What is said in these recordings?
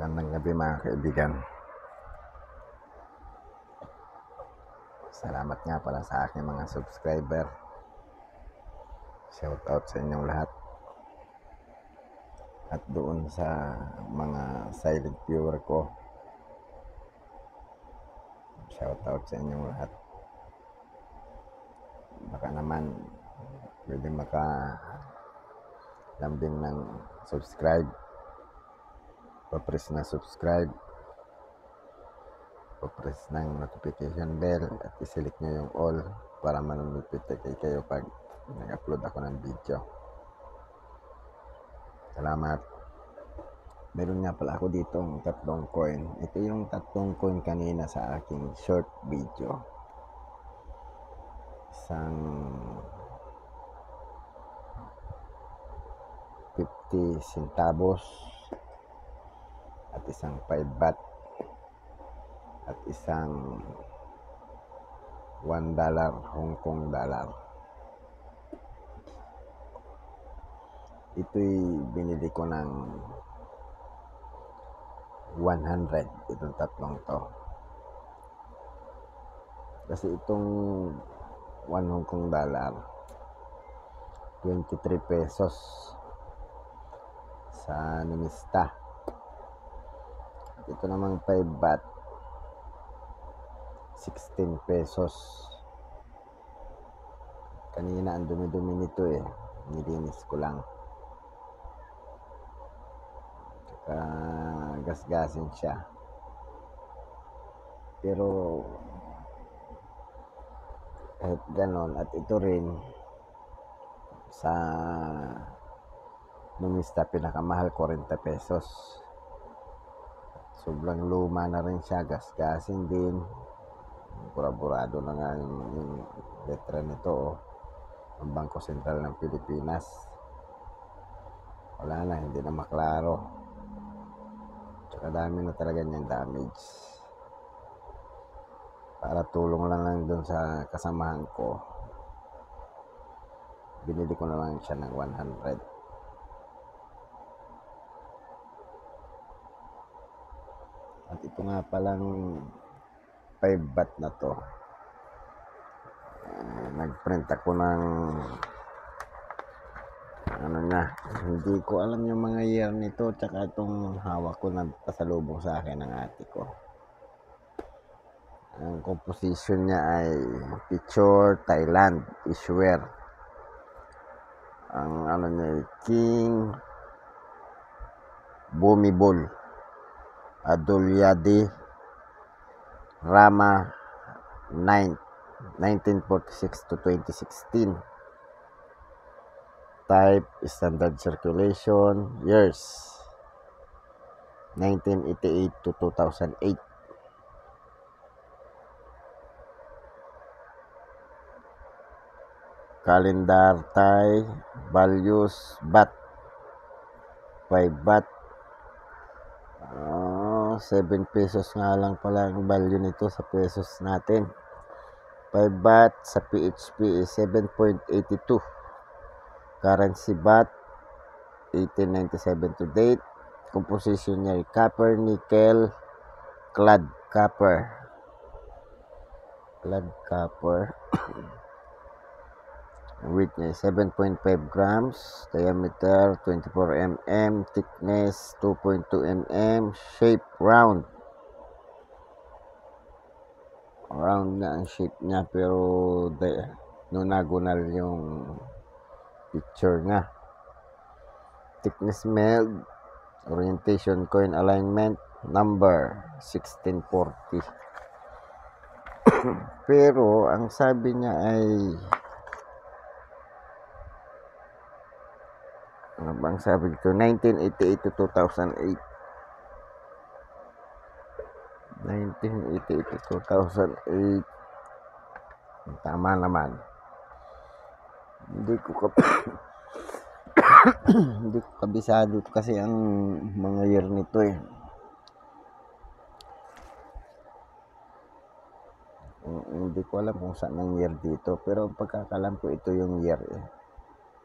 Magandang gabi mga kaibigan. Salamat nga pala sa aking mga subscriber. Shout out sa inyong lahat. At doon sa mga silent viewer ko, shout out sa inyong lahat. Baka naman pwede lambing ng subscribe. Pa-press na subscribe. Pa-press ng notification bell at i-select nyo yung all para ma-notify kayo pag nag-upload ako ng video. Salamat. Meron nga pala ako dito ng 3 coin. Ito yung 3 coin kanina sa aking short video. Isang 50 centavos at isang 5 baht at isang $1 Hong Kong dollar. Ito'y binili ko ng 100, itong 3 to. Kasi itong 1 Hong Kong dollar 23 pesos sa Nimista. Ito namang 5 baht 16 pesos. Kanina ang dumi-dumi nito nilinis ko lang. Gasgasin siya. Pero kahit ganon, at ito rin sa Numista pinakamahal 40 pesos. Sobrang luma na rin siya, gasgasin din. Burado na nga yung letra nito ang Bangko Sentral ng Pilipinas. Wala na, hindi na maklaro. Tsaka dami na talaga niyang damage. Para tulong lang dun sa kasamahan ko, binili ko na lang siya ng 100. At ito nga palang 5 baht na to, nagprint ako ng hindi ko alam yung mga year nito, tsaka itong hawak ko na pasalubong sa akin ng ate ko. Ang composition niya ay Picture Thailand Issuer. Ang niya ay King Bhumibol Adulyadej Rama 1946 to 2016. Type standard circulation, years 1988 to 2008. Calendar Thai, values baht 5 baht, 7 pesos nga lang pala ang value nito sa pesos natin. 5 baht sa PHP is 7.82. Currency baht 1897 to date. Composition niya ay copper, nickel, clad copper. Weight niya 7.5 grams, diameter 24 mm, thickness 2.2 mm, shape round. Round na ang shape niya, pero nonagonal yung picture niya. Thickness meld, orientation coin alignment, number 1640. Pero ang sabi niya ay ano bang sabi dito? 1988 to 2008. 1988 to 2008. Tama naman. Hindi ko kabisado kasi ang mga year nito Hindi ko alam kung saan ang year dito, pero pagkakalam ko ito yung year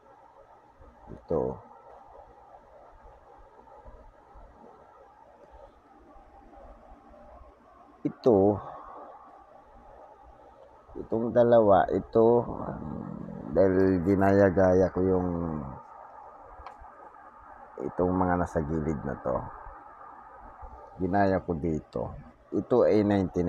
Ito. itong dalawa, dahil ginaya-gaya ko yung itong mga nasa gilid na to. Ginaya ko dito. Ito ay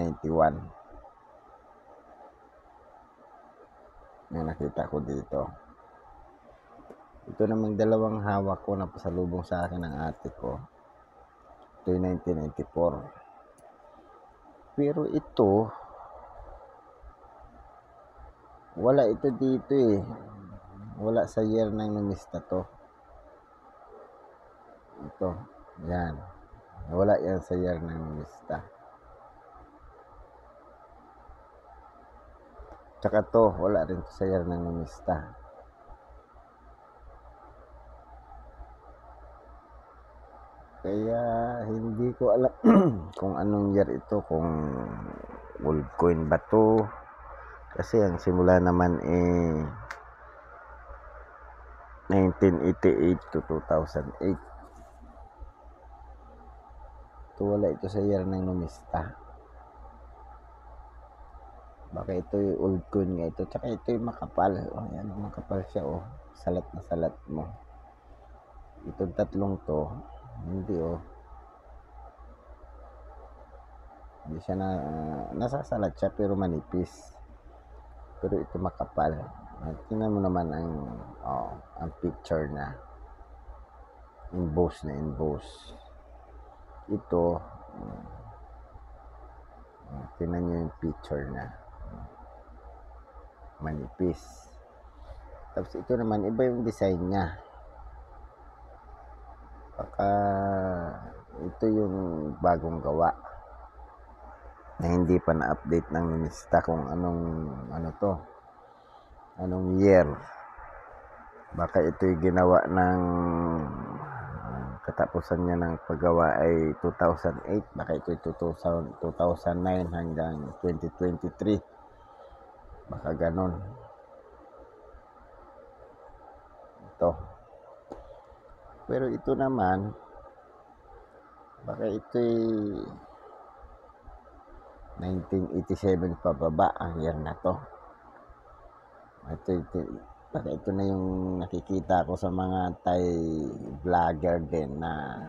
1991. May nakita ko dito. Ito namang dalawang hawak ko na pasalubong sa akin ng ate ko. Ito ay 1994. Pero ito, wala ito dito eh. Wala sa year ng numista to. Ito, yan. Wala yan sa year ng numista. Tsaka to, wala rin to sa year ng numista. Kaya hindi ko alam kung anong year ito, kung gold coin ba to. Kasi ang simula naman 1988 to 2008. Ito, wala ito sa year ng numista. Baka ito yung old coin nga ito. Tsaka ito yung makapal. Yan, makapal siya Salat na salat mo. Itong tatlong to, hindi Hindi siya nasasalat siya pero manipis. Pero ito makapal. Tingnan mo naman ang picture na. Emboss. Ito, tingnan nyo yung picture na. Manipis. Tapos ito naman, iba yung design niya. Baka ito yung bagong gawa na hindi pa na-update ng numista kung anong year. Baka ito'y ginawa ng katapusan niya ng paggawa ay 2008. Baka ito'y 2009 hanggang 2023. Baka ganon. Ito. Pero ito naman, baka ito'y 1987 pababa ang year na to. Baka ito na yung nakikita ko sa mga Thai vlogger din na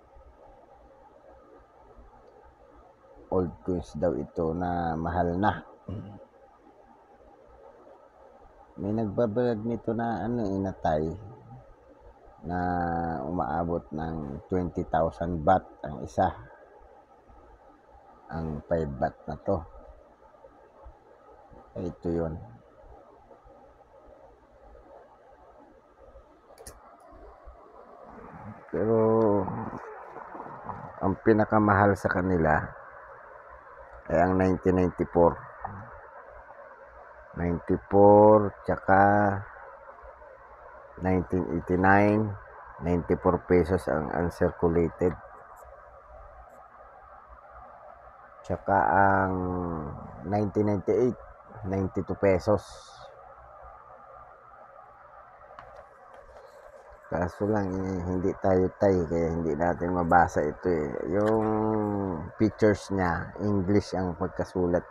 old coins daw ito na mahal na. May nagbablog nito na na Thai na umaabot ng 20,000 baht ang isa. Ang 5 baht na to. Ito yun. Pero ang pinakamahal sa kanila ay ang 1994. 94 tsaka 1989, 94 pesos ang uncirculated. Tsaka ang 1998, 92 pesos. Kaso lang hindi tayo Thai kaya hindi natin mabasa ito Yung pictures niya, English ang pagkasulat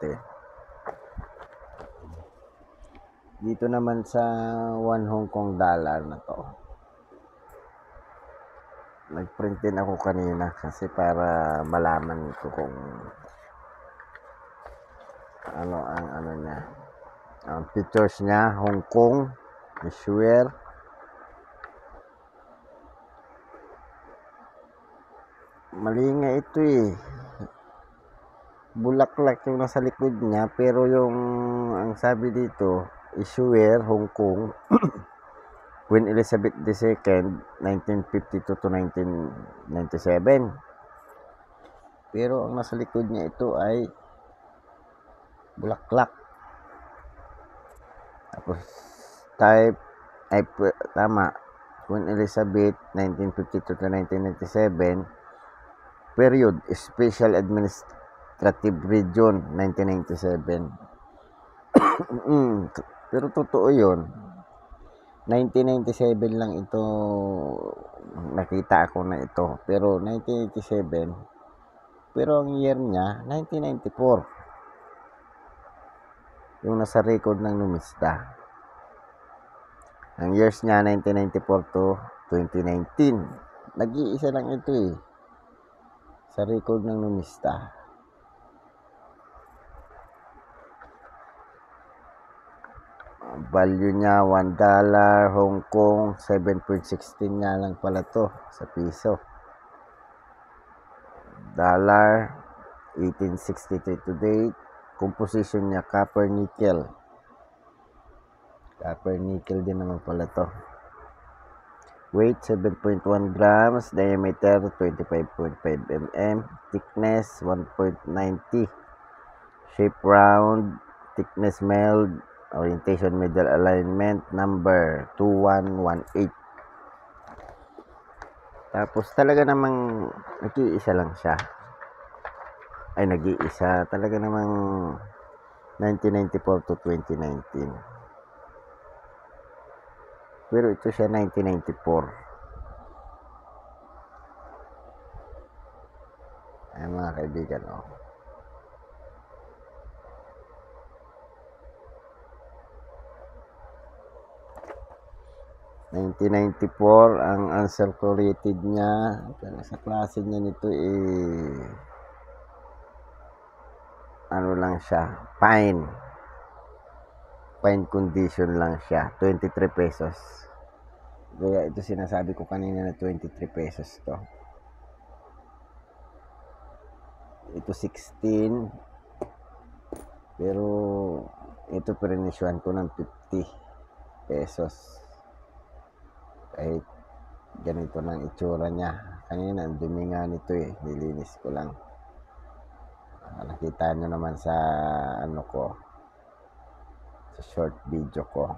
Dito naman sa 1 Hong Kong dollar na to. Nagprint din ako kanina kasi para malaman ko kung ano ang niya. Ang pictures niya, Hong Kong, issuer. Mali nga ito Bulaklak yung nasa likod niya pero yung ang sabi dito, issuer Hong Kong Queen Elizabeth II 1952 to 1997. Pero ang nasa likod niya ito ay bulaklak. Tapos type ay tama, Queen Elizabeth 1952 to 1997. Period, Special Administrative Region 1997. Pero totoo yun. 1997 lang ito nakita ako na ito. Pero 1987 Pero ang year niya, 1994. Yung nasa record ng numista. Ang years niya, 1994 to 2019. Nag-iisa lang ito eh. Sa record ng numista. Value niya, $1. Hong Kong, 7.16 nga lang pala to sa piso. Dollar, 1863 to date. Composition niya, copper nickel. Copper nickel din naman pala to. Weight, 7.1 grams. Diameter, 25.5 mm. Thickness, 1.90. Shape round. Thickness mild. Orientation middle alignment. Number 2118. Tapos talaga namang nag-iisa lang siya. Ay, nag-iisa. Talaga namang 1994 to 2019. Pero ito siya 1994. Ay mga kaibigan, oh. $1994 ang uncirculated niya. Sa klase niya nito ano lang siya, fine condition lang siya, 23 pesos. Kaya ito sinasabi ko kanina na 23 pesos to. Ito 16, pero ito pinisyuhan ko ng 50 pesos. Kahit ganito ng itsura niya. Kanina ang dumi nga nito eh, nilinis ko lang. Nakita nyo naman sa ano ko, sa short video ko.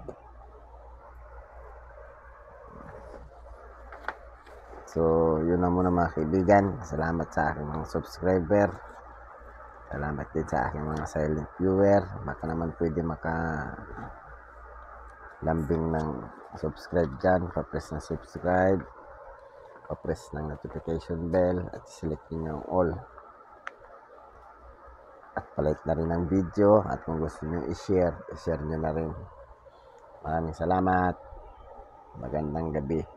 So yun na muna mga kaibigan. Salamat sa aking mga subscriber. Salamat din sa aking mga silent viewer. Baka naman pwede lambing ng subscribe dyan. Pa-press na subscribe, pa-press ng notification bell, at select nyo yung all. At palike na rin ang video, at kung gusto nyo i-share nyo na rin. Maraming salamat. Magandang gabi.